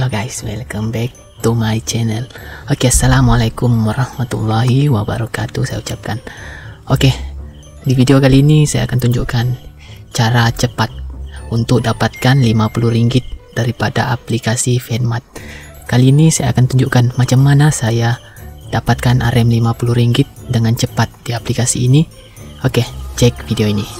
Halo guys, welcome back to my channel. Oke, assalamualaikum warahmatullahi wabarakatuh saya ucapkan. Oke, di video kali ini saya akan tunjukkan cara cepat untuk dapatkan Rp50 daripada aplikasi Venmat. Kali ini saya akan tunjukkan macam mana saya dapatkan Rp50 dengan cepat di aplikasi ini. Oke, cek video ini.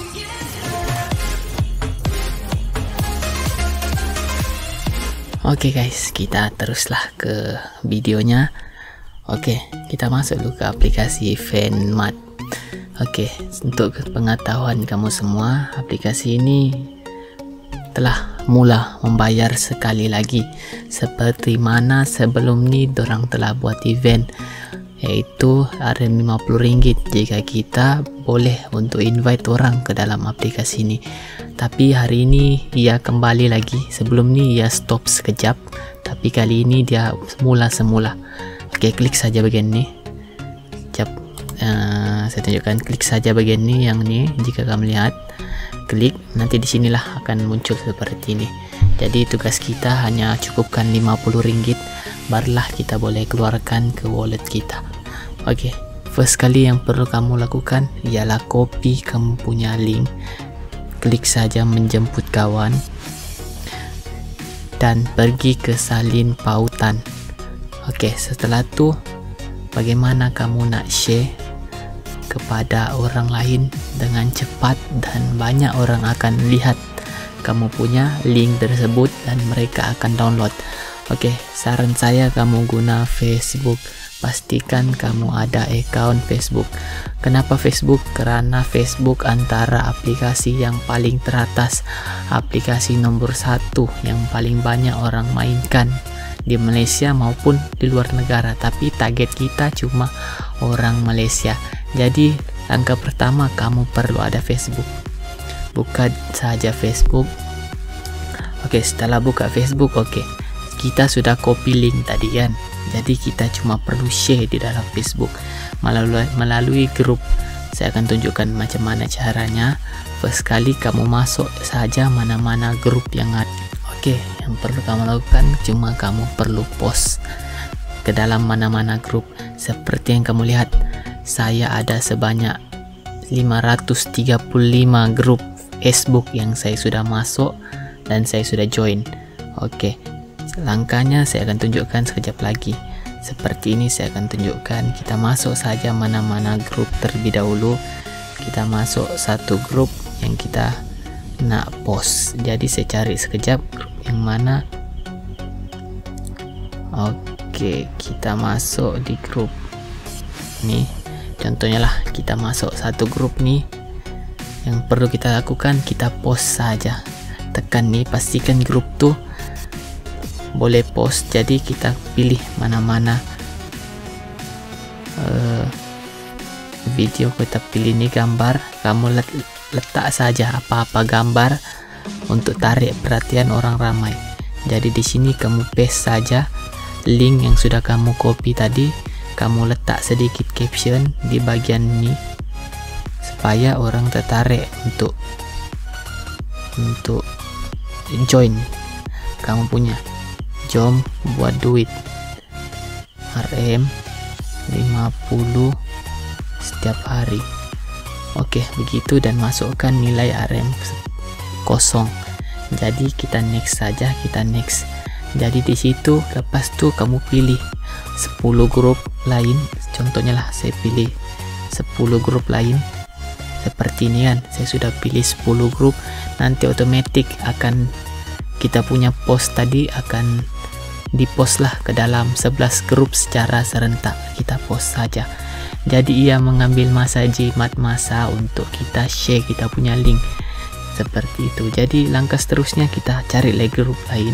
Oke guys, kita teruslah ke videonya. Oke, kita masuk dulu ke aplikasi Venmat. Oke, untuk pengetahuan kamu semua, aplikasi ini telah mula membayar sekali lagi. Seperti mana sebelum ini dorang telah buat event, yaitu Rp50 jika kita boleh untuk invite orang ke dalam aplikasi ini. Tapi hari ini ia kembali lagi. Sebelum ini ia stop sekejap, tapi kali ini dia mula semula. Oke, klik saja bagian ini. Saya tunjukkan, klik saja bagian ini, yang ini. Jika kamu lihat, klik, nanti disinilah akan muncul seperti ini. Jadi tugas kita hanya cukupkan Rp50, barulah kita boleh keluarkan ke wallet kita. Oke, first kali yang perlu kamu lakukan ialah copy kamu punya link. Klik saja menjemput kawan dan pergi ke salin pautan. Oke, setelah itu bagaimana kamu nak share kepada orang lain dengan cepat dan banyak orang akan lihat kamu punya link tersebut dan mereka akan download. Oke, saran saya kamu guna Facebook. Pastikan kamu ada account Facebook. Kenapa Facebook? Karena Facebook antara aplikasi yang paling teratas, aplikasi nomor 1 yang paling banyak orang mainkan di Malaysia maupun di luar negara. Tapi target kita cuma orang Malaysia. Jadi langkah pertama kamu perlu ada Facebook. Buka saja Facebook. Oke, setelah buka Facebook, oke, kita sudah copy link tadi kan. Jadi kita cuma perlu share di dalam Facebook melalui grup. Saya akan tunjukkan macam mana caranya. First kali kamu masuk saja mana-mana grup yang ada. Oke, yang perlu kamu lakukan cuma kamu perlu post ke dalam mana-mana grup. Seperti yang kamu lihat, saya ada sebanyak 535 grup Facebook yang saya sudah masuk dan saya sudah join. Oke, langkahnya saya akan tunjukkan sekejap lagi. Seperti ini saya akan tunjukkan. Kita masuk saja mana-mana grup terlebih dahulu. Kita masuk satu grup yang kita nak post. Jadi saya cari sekejap grup yang mana. Oke, kita masuk di grup ini. Contohnya lah, kita masuk satu grup nih. Yang perlu kita lakukan, kita post saja. Tekan nih, pastikan grup tuh boleh post. Jadi kita pilih mana-mana video, kita pilih ini gambar, kamu letak saja apa-apa gambar untuk tarik perhatian orang ramai. Jadi di sini kamu paste saja link yang sudah kamu copy tadi, kamu letak sedikit caption di bagian ini supaya orang tertarik untuk join kamu punya. Jom buat duit RM50 setiap hari. Oke, begitu, dan masukkan nilai RM kosong. Jadi kita next saja, kita next. Jadi di situ lepas tu kamu pilih 10 grup lain. Contohnya lah, saya pilih 10 grup lain seperti ini kan. Saya sudah pilih 10 grup. Nanti otomatis akan kita punya post tadi akan dipost lah ke dalam 11 grup secara serentak. Kita post saja. Jadi ia mengambil masa jimat masa untuk kita share kita punya link seperti itu. Jadi langkah seterusnya kita cari lagi grup lain.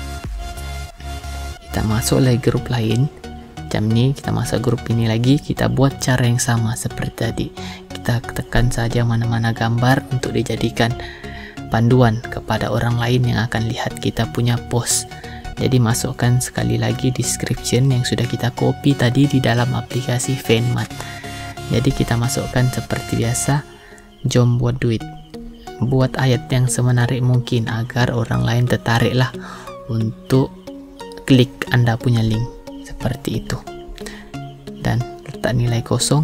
Kita masuk lagi grup lain. Macam ni, kita masuk grup ini lagi. Kita buat cara yang sama seperti tadi. Kita tekan saja mana-mana gambar untuk dijadikan panduan kepada orang lain yang akan lihat kita punya post. Jadi masukkan sekali lagi description yang sudah kita copy tadi di dalam aplikasi Venmat. Jadi kita masukkan seperti biasa, jom buat duit. Buat ayat yang semenarik mungkin agar orang lain tertariklah untuk klik Anda punya link seperti itu, dan letak nilai kosong.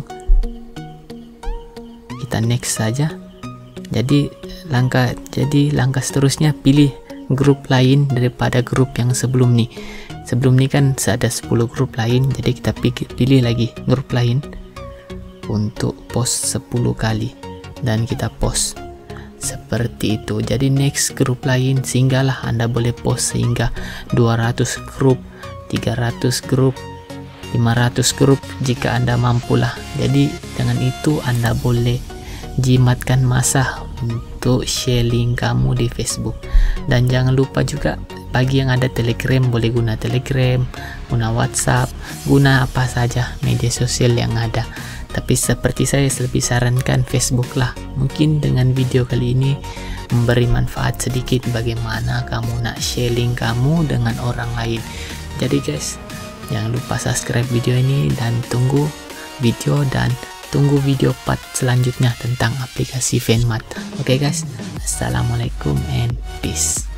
Kita next saja. Jadi langkah seterusnya, pilih grup lain daripada grup yang sebelum nih. Sebelum nih kan ada 10 grup lain, jadi kita pilih lagi grup lain untuk post 10 kali, dan kita post seperti itu. Jadi next grup lain, sehinggalah Anda boleh post sehingga 200 grup, 300 grup, 500 grup jika Anda mampulah. Jadi dengan itu Anda boleh jimatkan masa untuk share link kamu di Facebook. Dan jangan lupa juga, bagi yang ada Telegram, boleh guna Telegram, guna WhatsApp, guna apa saja media sosial yang ada. Tapi seperti saya lebih sarankan Facebook lah. Mungkin dengan video kali ini memberi manfaat sedikit bagaimana kamu nak share link kamu dengan orang lain. Jadi guys, jangan lupa subscribe video ini dan tunggu video part selanjutnya tentang aplikasi Venmat. Oke guys, assalamualaikum and peace.